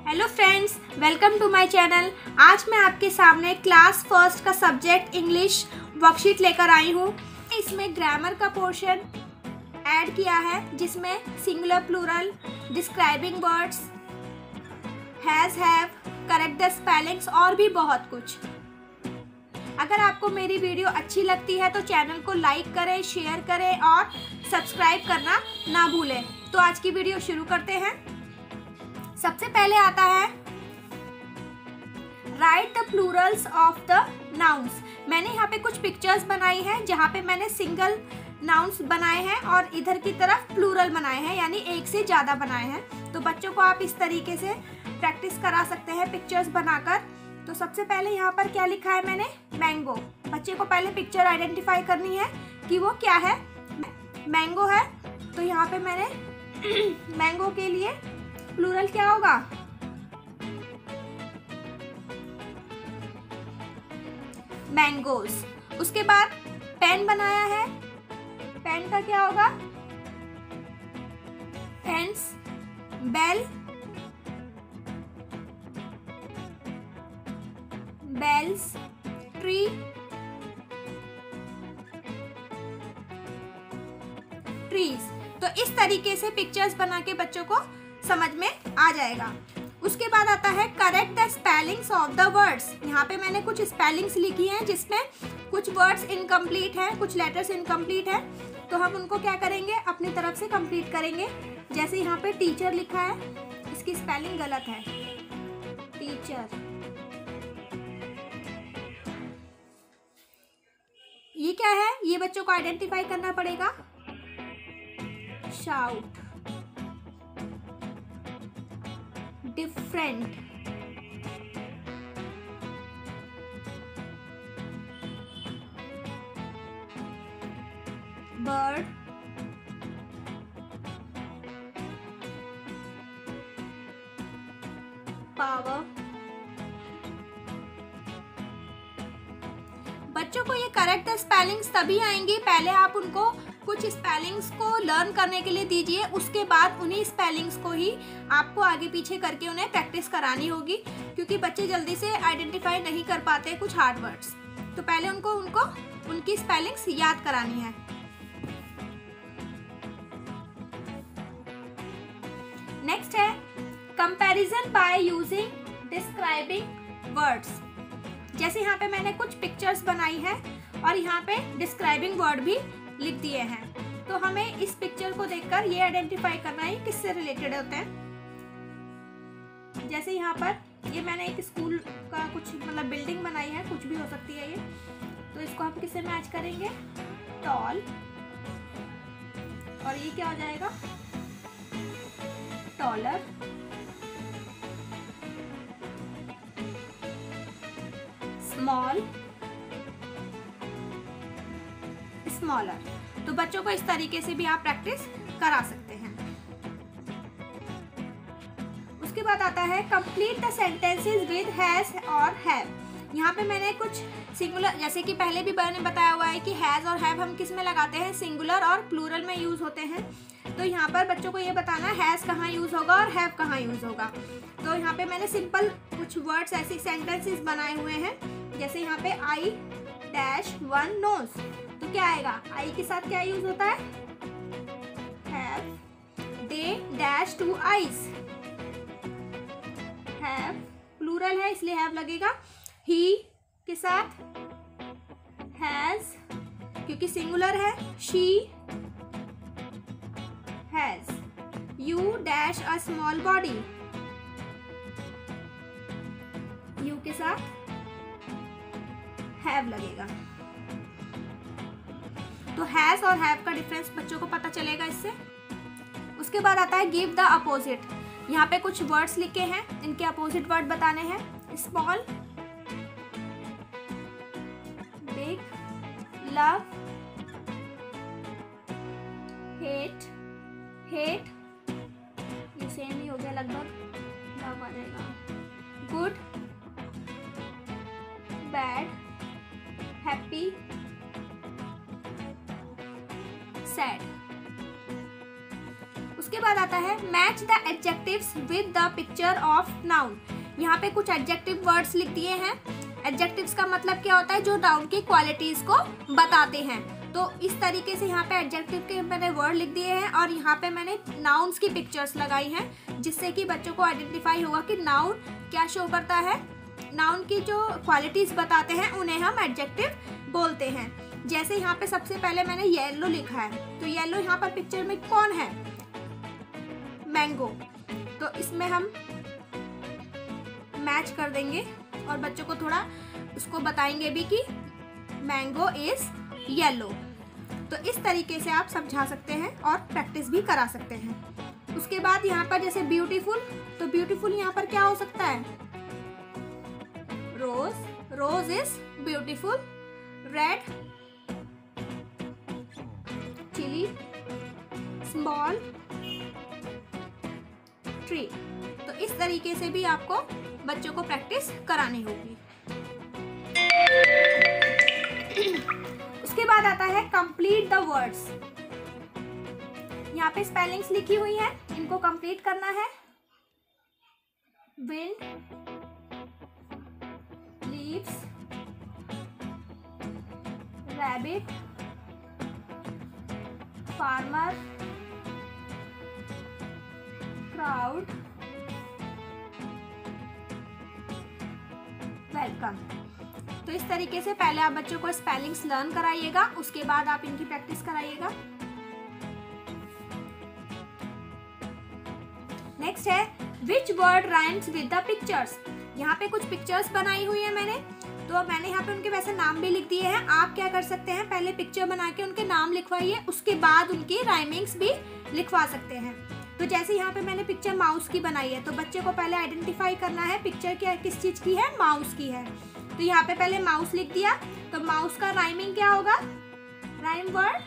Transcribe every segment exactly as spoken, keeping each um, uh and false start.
Hello friends, welcome to my channel. आज मैं आपके सामने क्लास फर्स्ट का सब्जेक्ट इंग्लिश वर्कशीट लेकर आई हूँ। इसमें ग्रामर का पोर्शन ऐड किया है जिसमें singular, plural, describing words, has, have, correct the spellings और भी बहुत कुछ। अगर आपको मेरी वीडियो अच्छी लगती है तो चैनल को लाइक करें, शेयर करें और सब्सक्राइब करना ना भूलें। तो आज की वीडियो शुरू करते हैं। सबसे पहले आता है write the plurals of the nouns. मैंने यहाँ पे कुछ पिक्चर्स बनाई हैं जहाँ पे मैंने सिंगल नाउन्स बनाए हैं और इधर की तरफ प्लूरल बनाए हैं, यानी एक से ज़्यादा बनाए हैं। तो बच्चों को आप इस तरीके से प्रैक्टिस करा सकते हैं पिक्चर्स बनाकर। तो सबसे पहले यहाँ पर क्या लिखा है मैंने, मैंगो। बच्चे को पहले पिक्चर आइडेंटिफाई करनी है कि वो क्या है। मैंगो है तो यहाँ पे मैंने मैंगो के लिए प्लूरल क्या होगा, मैंगोज। उसके बाद पेन बनाया है, पेन का क्या होगा, pens. Bell, bells. Tree, trees. तो इस तरीके से पिक्चर्स बना के बच्चों को समझ में आ जाएगा। उसके बाद आता है correct the spellings of the words. यहाँ पे मैंने कुछ स्पेलिंग्स लिखी हैं जिसमें कुछ वर्ड्स इनकम्प्लीट हैं, कुछ लेटर्स इनकम्प्लीट हैं, तो हम उनको क्या करेंगे, अपनी तरफ से कंप्लीट करेंगे। जैसे यहाँ पे टीचर लिखा है, इसकी स्पेलिंग गलत है, टीचर। ये क्या है, ये बच्चों को आइडेंटिफाई करना पड़ेगा। Shout, different, bird, power. बच्चों को ये करेक्ट स्पेलिंग्स तभी आएंगी, पहले आप उनको कुछ स्पेलिंग्स को लर्न करने के लिए दीजिए, उसके बाद उन्हीं स्पेलिंग्स को ही आपको आगे पीछे करके उन्हें प्रैक्टिस करानी होगी, क्योंकि बच्चे जल्दी से आइडेंटिफाई नहीं कर पाते कुछ हार्ड वर्ड्स। तो पहले उनको उनको उनकी स्पेलिंग्स याद करानी है। नेक्स्ट है comparison by using describing words. जैसे यहाँ पे मैंने कुछ पिक्चर्स बनाई है और यहाँ पे डिस्क्राइबिंग वर्ड भी लिख दिए हैं, तो हमें इस पिक्चर को देखकर ये आइडेंटिफाई करना है किससे रिलेटेड होते हैं। जैसे यहाँ पर ये मैंने एक स्कूल का कुछ मतलब बिल्डिंग बनाई है, कुछ भी हो सकती है ये, तो इसको हम किससे मैच करेंगे, टॉल। और ये क्या हो जाएगा, टॉलर। Small, smaller. तो बच्चों को इस तरीके से भी आप प्रैक्टिस करा सकते हैं। उसके बाद आता है complete the sentences with has और हैव। यहाँ पे मैंने कुछ सिंगुलर, जैसे कि पहले भी मैंने बताया हुआ है कि हैज और हैव हम किस में लगाते हैं, सिंगुलर और प्लूरल में यूज होते हैं। तो यहाँ पर बच्चों को ये बताना है हैज कहाँ यूज होगा और हैव कहाँ यूज होगा। तो यहाँ पे मैंने सिंपल कुछ वर्ड्स ऐसे सेंटेंसेस बनाए हुए हैं। जैसे यहाँ पे आई डैश वन नोज, तो क्या आएगा, आई के साथ क्या यूज होता है, have. They dash two eyes, have, plural है इसलिए हैव लगेगा। ही के साथ हैज, क्योंकि सिंगुलर है, she has. You dash a small body, you के साथ हैव लगेगा। तो हैज और हैव का डिफरेंस बच्चों को पता चलेगा इससे। उसके बाद आता है गिव द अपोजिट। यहाँ पे कुछ वर्ड्स लिखे हैं, इनके अपोजिट वर्ड बताने हैं। Small, big, love, hate, hate ये सेम ही हो गया लगभग, लव आ जाएगा। Good, bad, happy, sad. उसके बाद आता है match the adjectives with the picture of noun. यहाँ पे कुछ एडजेक्टिव वर्ड्स लिख दिए हैं। एडजेक्टिव्स का मतलब क्या होता है, जो नाउन की क्वालिटीज को बताते हैं। तो इस तरीके से यहाँ पे एडजेक्टिव के मैंने वर्ड लिख दिए हैं और यहाँ पे मैंने नाउन्स की पिक्चर्स लगाई हैं, जिससे कि बच्चों को आइडेंटिफाई होगा कि नाउन क्या शो करता है। नाउन की जो क्वालिटीज बताते हैं उन्हें हम एडजेक्टिव बोलते हैं। जैसे यहाँ पे सबसे पहले मैंने येलो लिखा है, तो येलो यहाँ पर पिक्चर में कौन है, मैंगो। तो इसमें हम मैच कर देंगे और बच्चों को थोड़ा उसको बताएंगे भी कि मैंगो इज येलो। तो इस तरीके से आप समझा सकते हैं और प्रैक्टिस भी करा सकते हैं। उसके बाद यहाँ पर जैसे ब्यूटीफुल, तो ब्यूटीफुल यहाँ पर क्या हो सकता है, rose, rose is beautiful. Red, chilli, small tree. तो इस तरीके से भी आपको बच्चों को प्रैक्टिस करानी होगी। उसके बाद आता है कंप्लीट द वर्ड्स। यहाँ पे स्पेलिंग्स लिखी हुई है, इनको कंप्लीट करना है। Wind, leaves, rabbit, farmer, crowd, welcome. तो इस तरीके से पहले आप बच्चों को स्पेलिंग्स लर्न कराइएगा, उसके बाद आप इनकी प्रैक्टिस कराइएगा। नेक्स्ट है which word rhymes with the pictures. यहाँ पे कुछ पिक्चर्स बनाई हुई है मैंने, तो मैंने यहाँ पे उनके वैसे नाम भी लिख दिए हैं। आप क्या कर सकते हैं, पहले पिक्चर बना के उनके नाम लिखवाइए, उसके बाद उनकी राइमिंग्स भी लिखवा सकते हैं। तो जैसे यहाँ पे मैंने पिक्चर माउस की बनाई है, तो बच्चे को पहले आइडेंटिफाई करना है पिक्चर क्या किस चीज की है, माउस की है। तो यहाँ पे पहले माउस लिख दिया, तो माउस का राइमिंग क्या होगा, राइम वर्ड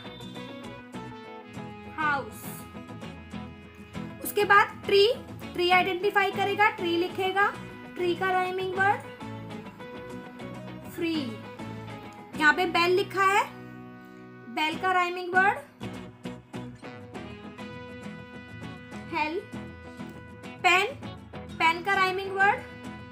हाउस। उसके बाद ट्री, ट्री आइडेंटिफाई करेगा, ट्री लिखेगा, ट्री का राइमिंग वर्ड फ्री। यहाँ पे बेल लिखा है, बेल का rhyming word help. Pen, pen का राइमिंग वर्ड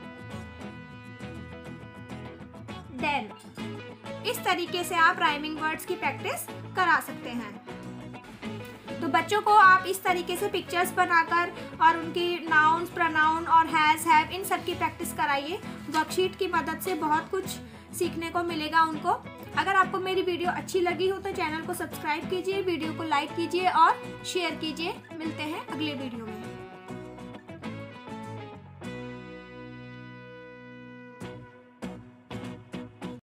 डेन। इस तरीके से आप राइमिंग वर्ड्स की प्रैक्टिस करा सकते हैं। तो बच्चों को आप इस तरीके से पिक्चर्स बनाकर और उनकी नाउन्स, प्रोनाउन और हैज, हैव, इन सब की प्रैक्टिस कराइए। वर्कशीट की मदद से बहुत कुछ सीखने को मिलेगा उनको। अगर आपको मेरी वीडियो अच्छी लगी हो तो चैनल को सब्सक्राइब कीजिए, वीडियो को लाइक कीजिए और शेयर कीजिए। मिलते हैं अगले वीडियो में।